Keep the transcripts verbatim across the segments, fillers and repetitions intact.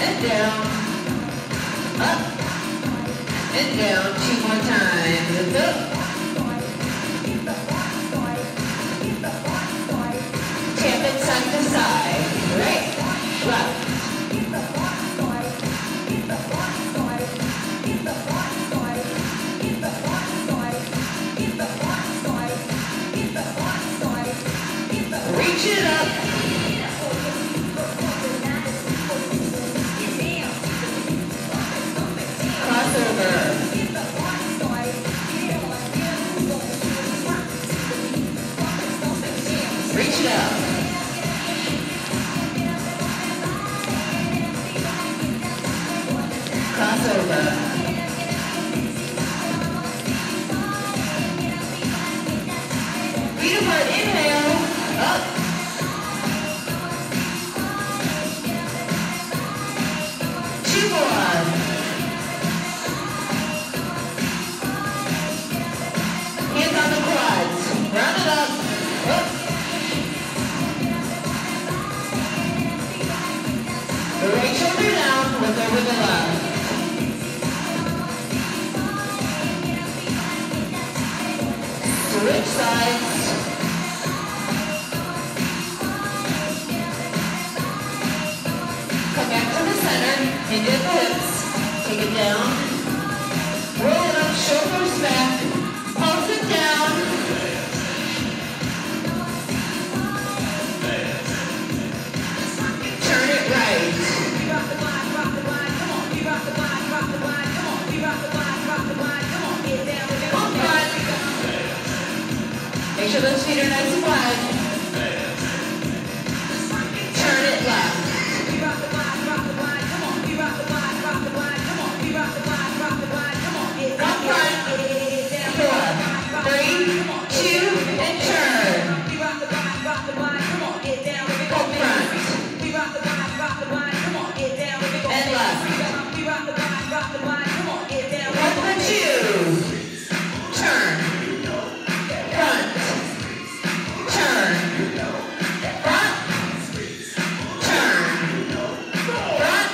and down, up, and down. Two more times. Up. Tap it side to side. Right, left. Reach it up. Crossover. Reach it up. Crossover. Feet apart, inhale, up. Two more. Hands on the quads. Round it up. Up. The right shoulder down, look over the left. Switch sides. Come back to the center, hinge at the hips, take it down, roll it up, shoulders back, pulse it down. Turn it right. We rock the line, rock the line, come on. We rock the line, rock the line, come on. We rock the line, rock the line, come on. Get down with it. Pump front. Make sure those feet are nice and wide. Turn it left. We rock the line, rock the line, come on. We rock the line, rock the line, come on. We rock the line, rock the line, come on. Get down with it. Four, three, two, and turn. We rock the line, rock the line, come on. Get down with it. Pump front. We rock the line, rock the line, come on. Get down with it. And left. We rock the line, rock the line, come on. Get down with it. One for two. Turn. Front. Turn. Front. Turn. Front.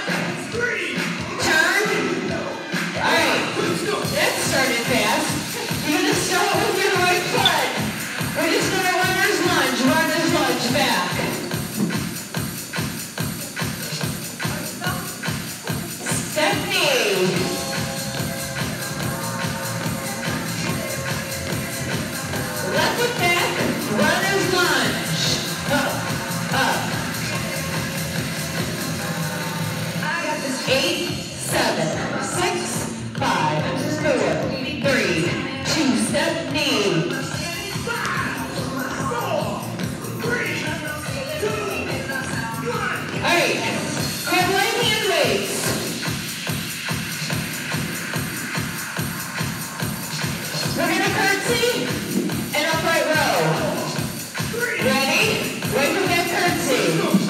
Turn. All right. That started fast. You're going to start with your right foot. We're just going to runner's lunge, runner's lunge back. Step knee. Left foot back, runner's lunge. Up, up. Eight, seven, six, five, four, three, two, step knee. All right, grab right hand weights. We're gonna curtsy and upright row. Ready? Right from that curtsy.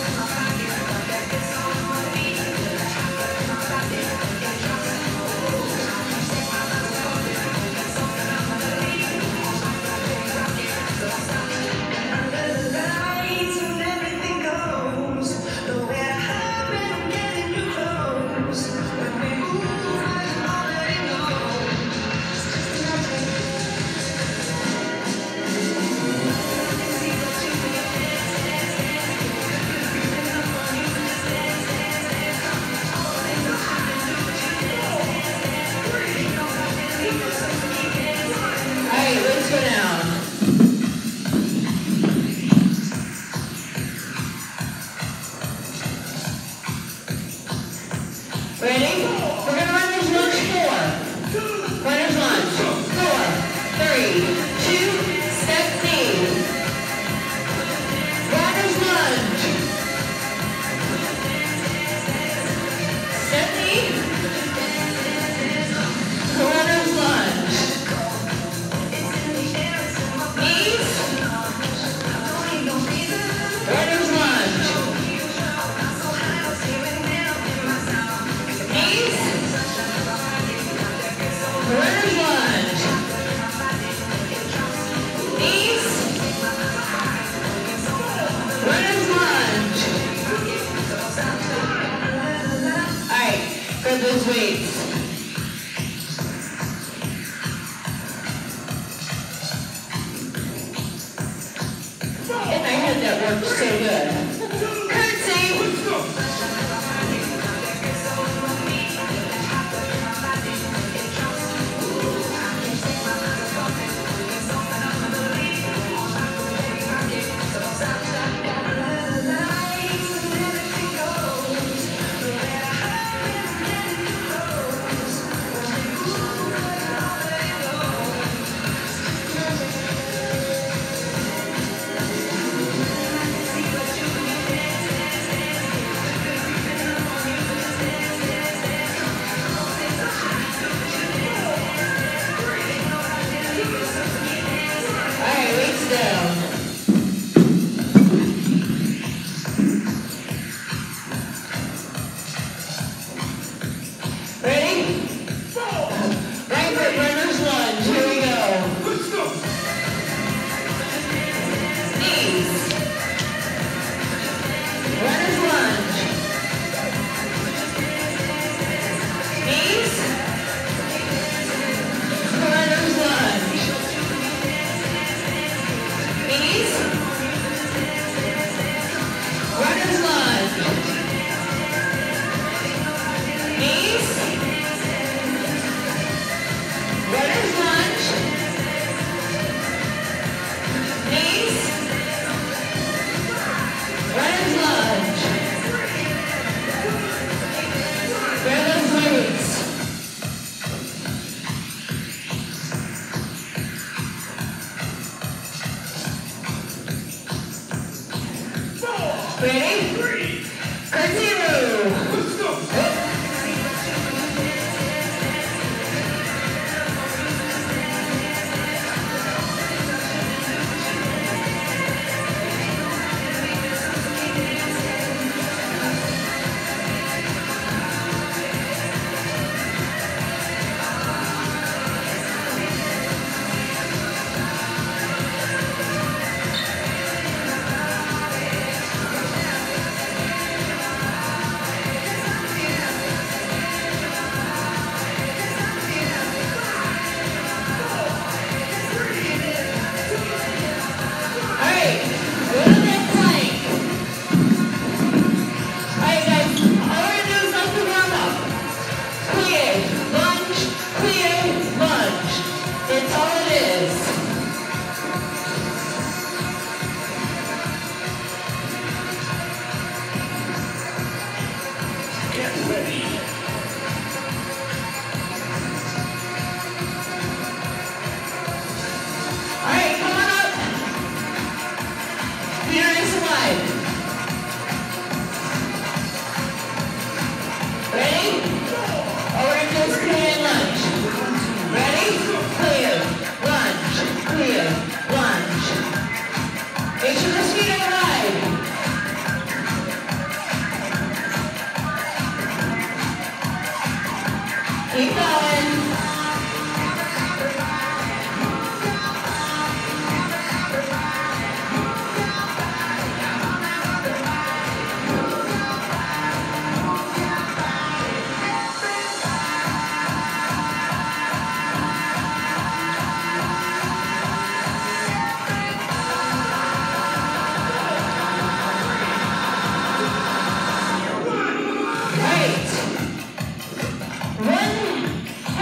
Ready? We're going to run this lunge four. Runner's lunge. Four, three, two, step knee. Runner's lunge. Step knee. Runner's lunge. Knees. Runner's lunge. Runner's lunge. those weights. In my head that worked so good. Curtsy. Ready? Three. Continue. Let's go. Keep going. Great. One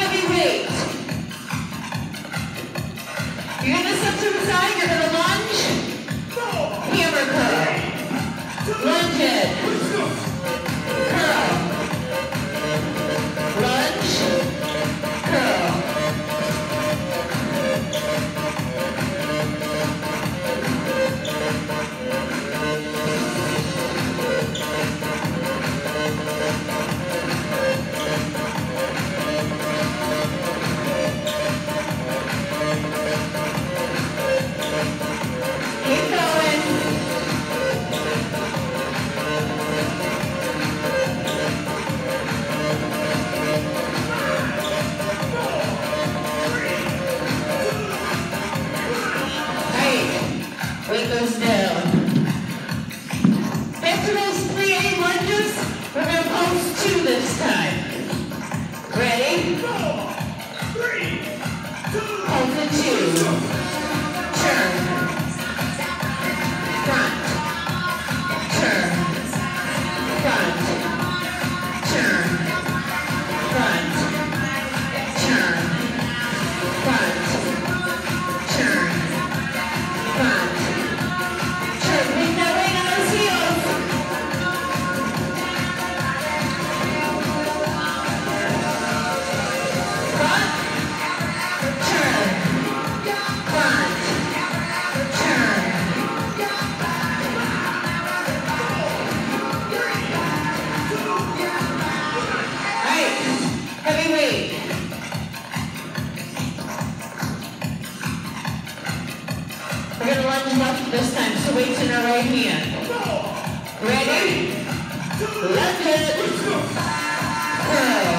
overhead curl.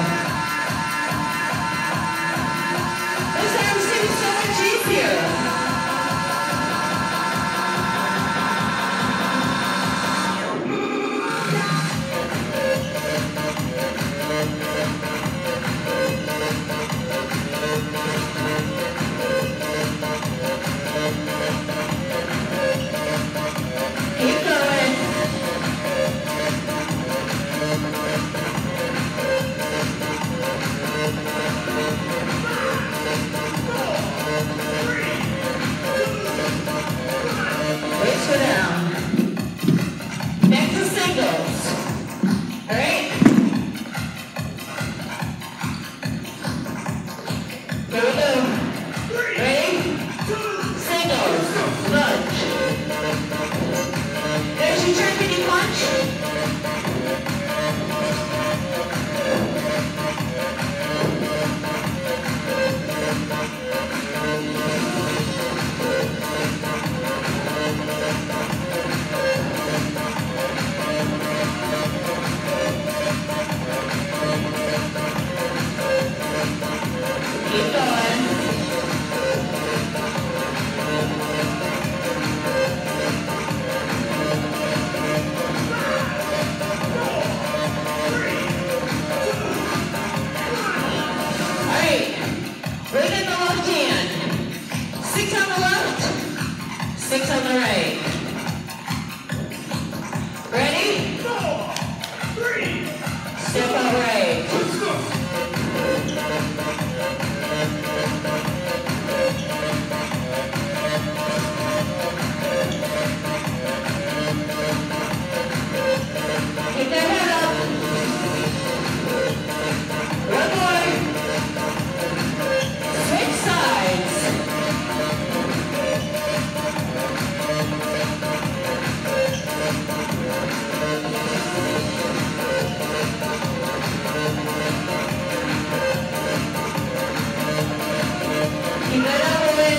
Those arms seem so much easier. Keep going. Weights go down. Back to singles. All right? Here we go. Ready? Singles. Lunge. There's your turn. Can you punch? Keep going. Alright, right in the left hand. Six on the left, six on the right. Ready? Step out right. Keep that head up. One more. Switch sides. Keep that up, woman.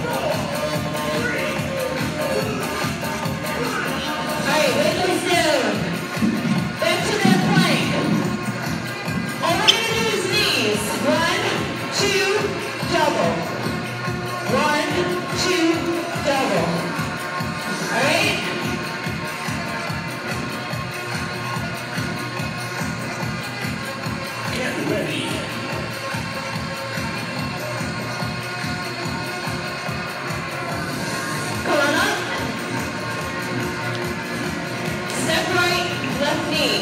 Alright, weight goes down. Back to that plank. All we're going to do is knees. One, two, double. One, two, double. Alright? Get ready. Come on up. Step right, left knee.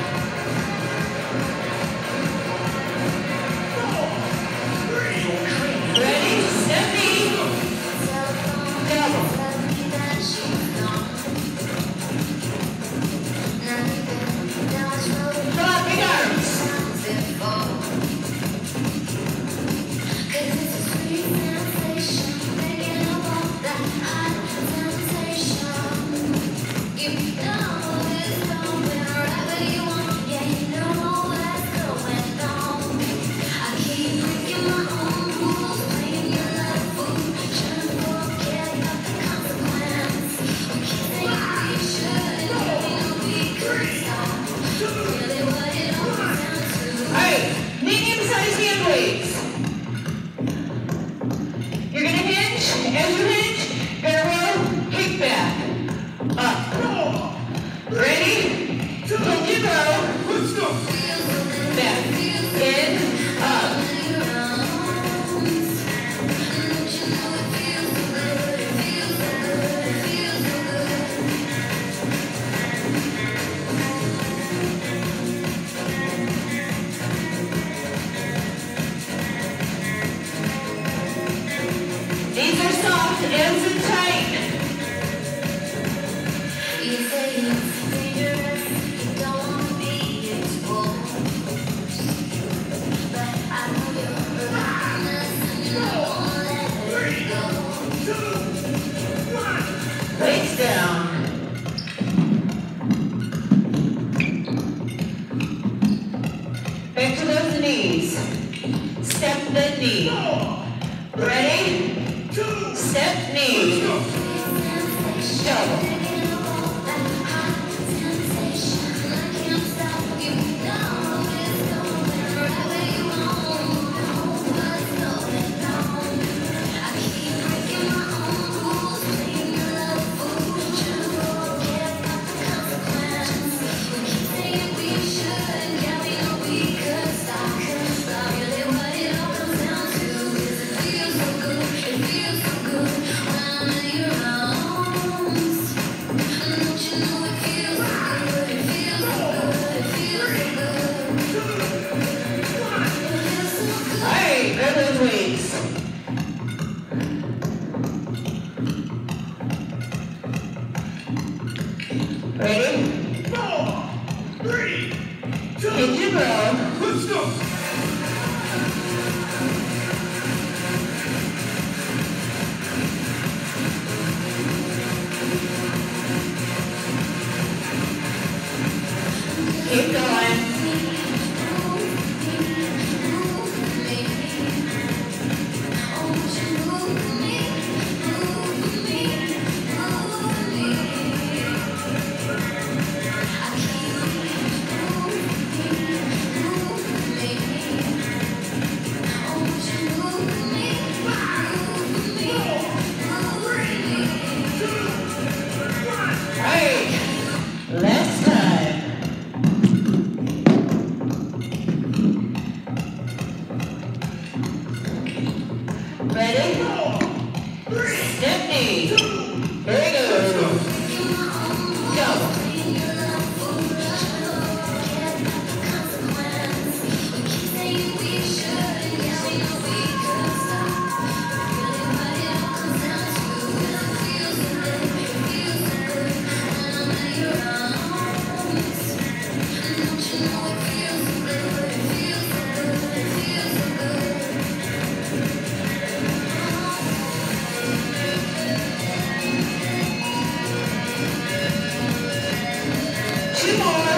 Ready? Step knee. Double. Come on, big arms. Alright, medium-sized hand weights. You're going to hinge. As you hinge, you're going to roll, kick back. Up. Ready? Hinge and roll. Back. In. Up. These are soft, ends and tight. You say it's dangerous, you don't want to be exposed. But I know you're honest and you won't let it go. Weights down. Back to those knees. Step the knee. Ready? Step knee. Double. row. Let's go. Keep going. Last time. Ready? Step knee. Here we go. Go. Two more.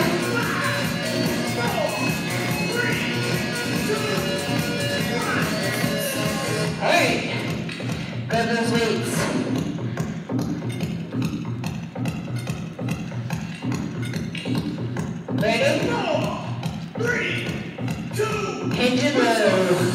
All right. Grab those weights. Ready? Three, two, Hinge and row.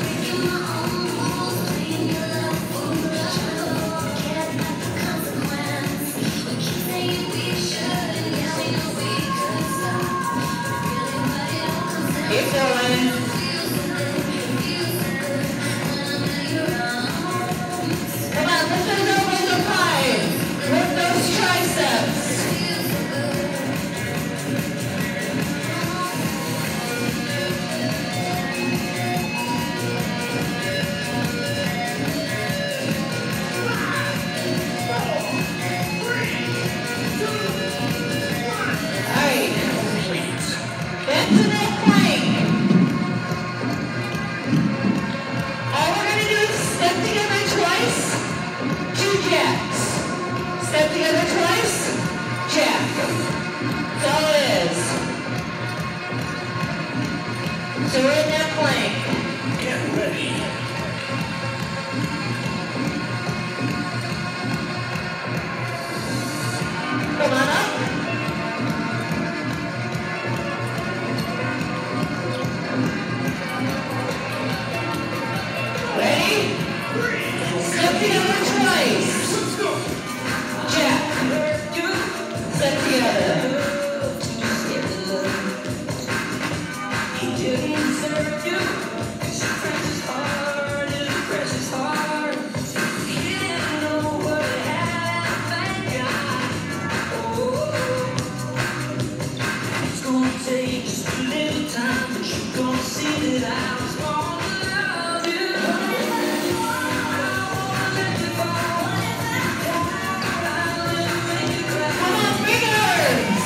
Keep going. Come on, lift those elbows up high. Lift those triceps. Alright. Back to that plank. All we're gonna do is step together twice, two jacks. Step together twice, jack. That's all it is. So we're in that plank. get ready. Come on up. Ready? Step together twice. Let's go. Jack. Step together. Come on, fingers.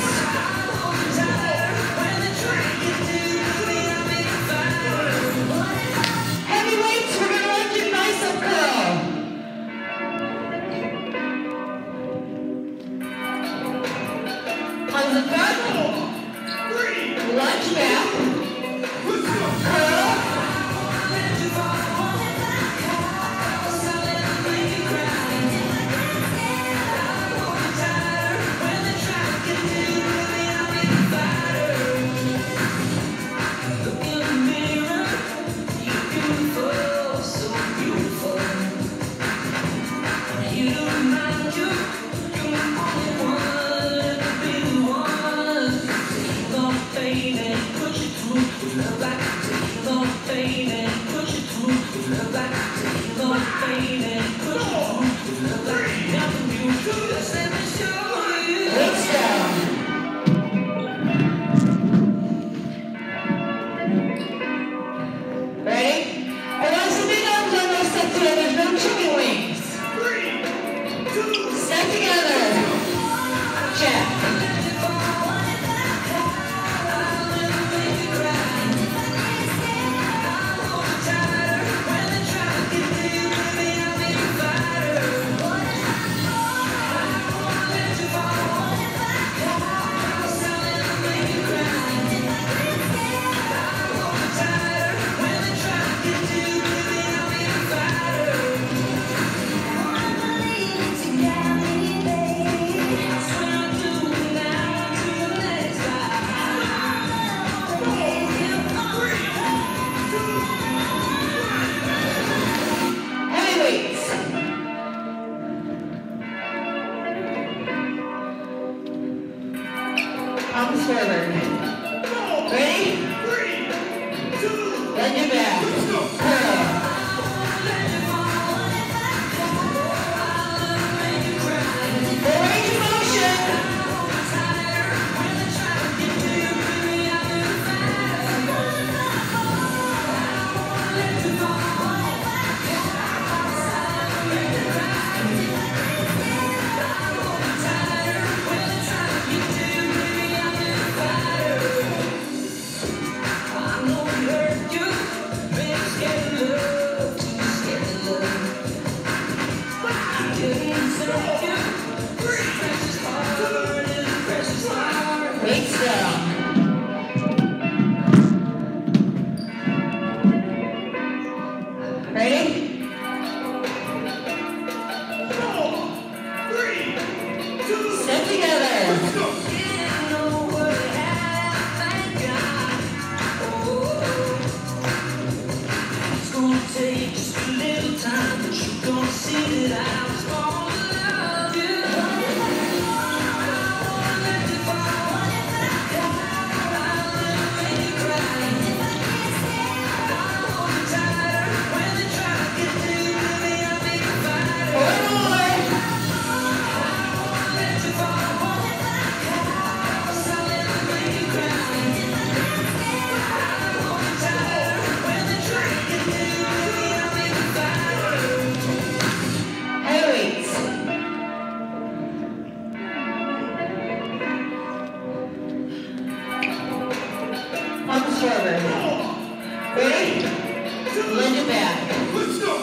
forward. Ready? Lend it back. Let's go.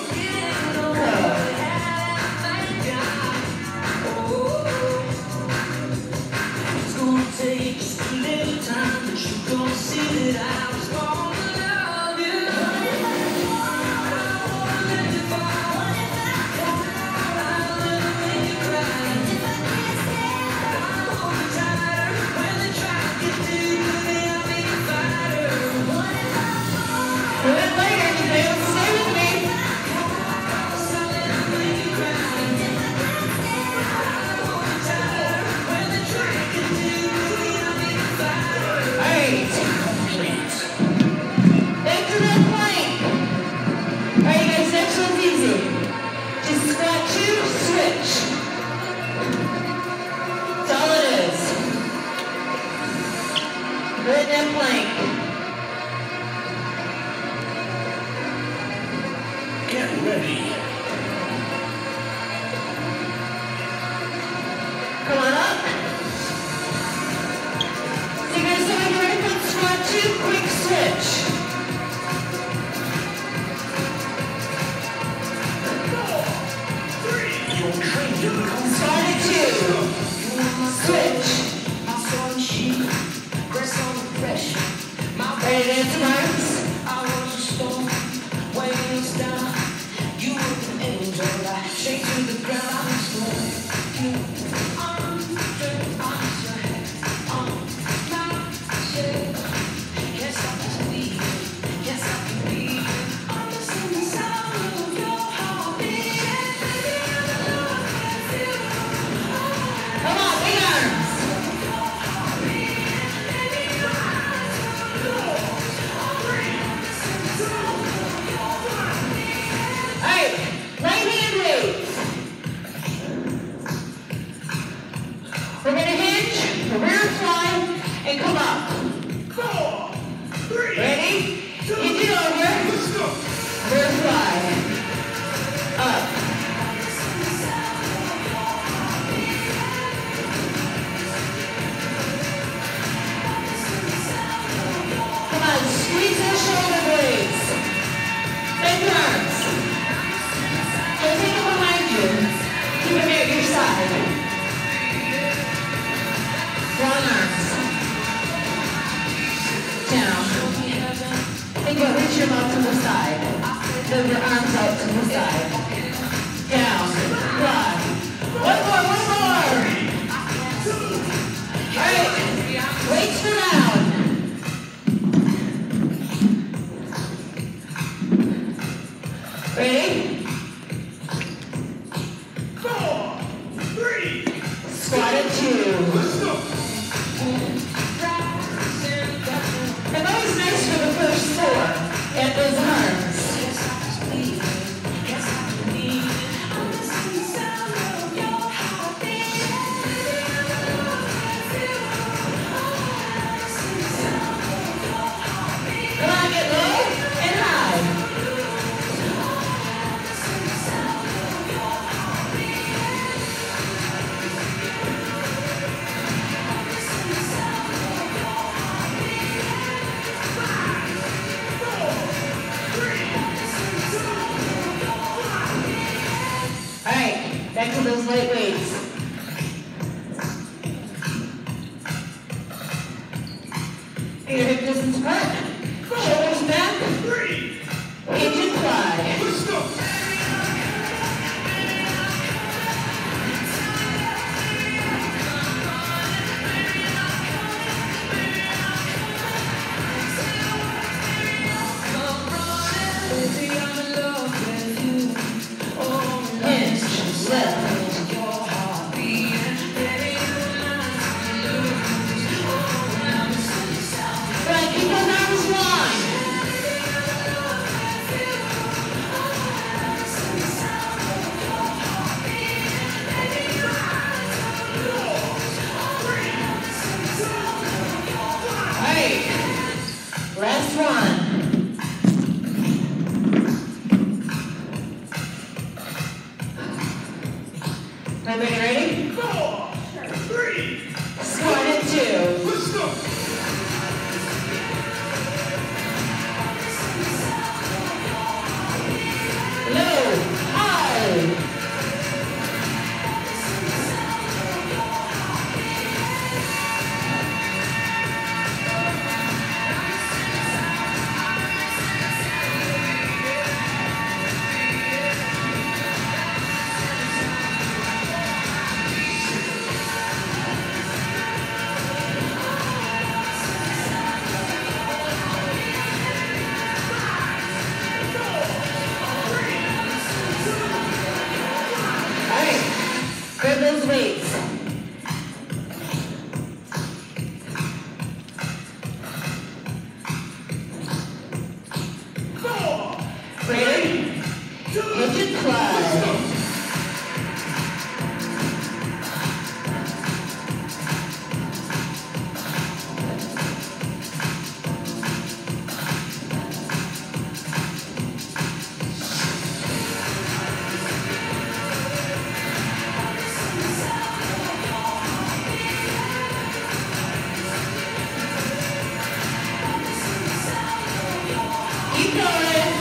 It's gonna take just a little time, but you're gonna see that I was born to love you. Get ready. Come on up. So you're going to say when you're ready for the squat two, quick switch. Four, three. You're trained to become Squat at two. Switch. Ready to dance arms? I was a storm, waves down. You were an angel, I shake to the ground. I was born. You on the on my shade. Yes, I can believe. Yes, I can believe. I'm missing the sound of your heartbeat. Come on, big arms. Alright, right hand raise. We're going to hinge, rear fly, and come up. Four, three. Ready? Two. Hinge it over. Let's go. Rear fly. Up. Come on, squeeze those shoulder blades. Bend your arms. Don't take them behind you. Keep them at your side. Long arms. Down. Think about reach your mouth to the side. Move your arms out to the side. Down. Fly. One more, one more. Alright. Weights for down. Ready? Four, three. Squat at two. Let's go. And always nice for the first four. And those arms. Yes, I can believe. Yes, I can believe. I'm missing the sound of your heartbeat. Come on, get low and high. Alright, back to those light weights. Your hip distance apart. Shoulders back. Three. Hinge and fly. Let's go. Baby, I'm in love with you. Oh, Hinge, lift. your heartbeat. Baby, you're mine to lose. Oh, I'm missing the sound. Right, keep those arms long. Alright, last one. Everybody ready? Four, three. Squat at two. Let's go. Pigeon fly. Keep going.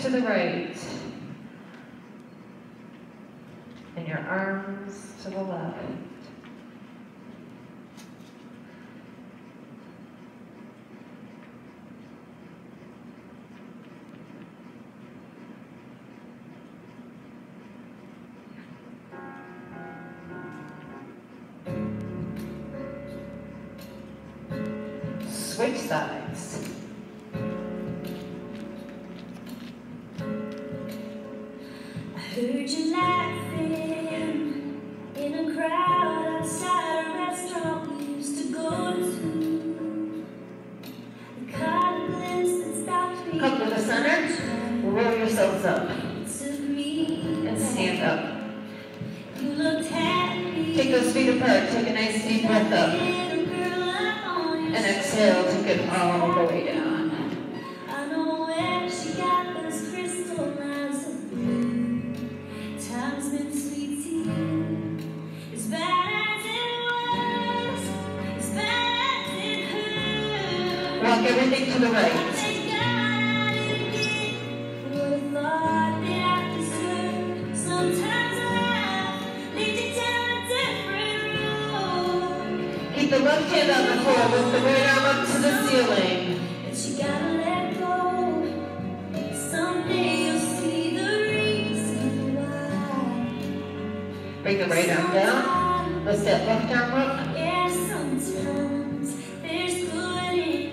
to the right. And your arms to the left. Switch sides. I heard you laughing in a crowd outside a restaurant we used to go to. I caught a glimpse that stopped me. Come to the center. Roll yourselves up. It took me And stand up. You looked at me. Take those feet apart. Take a nice deep breath up. And exhale, take it all the way down. I know where she got those crystal eyes of blue. Time's been sweet to you. As bad as it was, as bad as it hurt. Walk everything to the I right. think I didn't get what I thought that I deserved. Sometimes life leads you down a different road. Keep the left hand on the floor. Lift the right arm up to the ceiling. But you gotta let go. Someday you'll see the reason why. Bring the right arm down. Lift that left arm up. Yeah, sometimes there's good in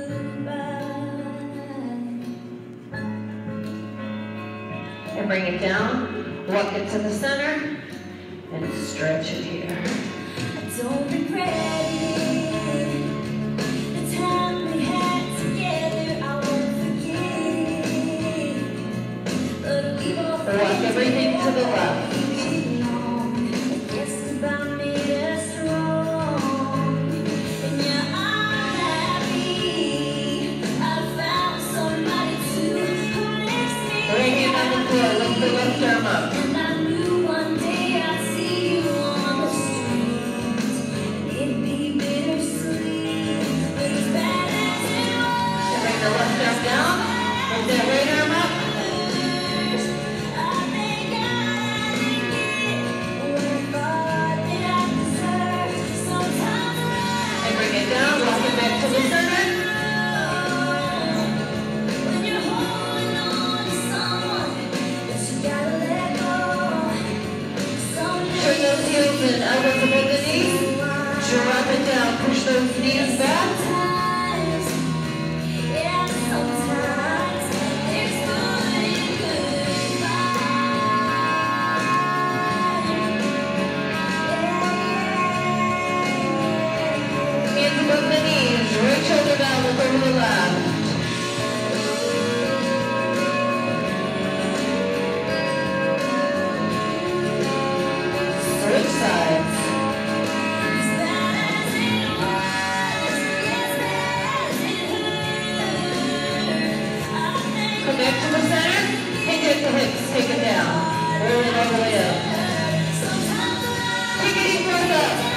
goodbye. And bring it down. Walk it to the center. And stretch it here. I don't regret it. The time we had together, I won't forget. But we both Walk everything to the left. Yes, goodbye made us strong. And yeah, I'm happy I found somebody to who makes me Right hand on the floor. Lift the left arm up. And I knew one day I'd see you on the street. It'd be bittersweet, but as bad as it was, And bring the left arm down. Lift that right arm up. I think I didn't get what I thought that I deserved. Sometimes And bring it down. Walk it back to the center. when you're holding on to someone, but you gotta let go. Turn those heels and elbows above the knees. Drop it down. Push those knees back. Sometimes, yeah, sometimes there's good in goodbye. Hands above the knees. Right shoulder down. Look over the left. Switch sides. As bad as it was, as bad as it hurt, I think Come back to the center. Take it at the hips. Take it down. Roll it all the way up. sometimes Take a deep breath up.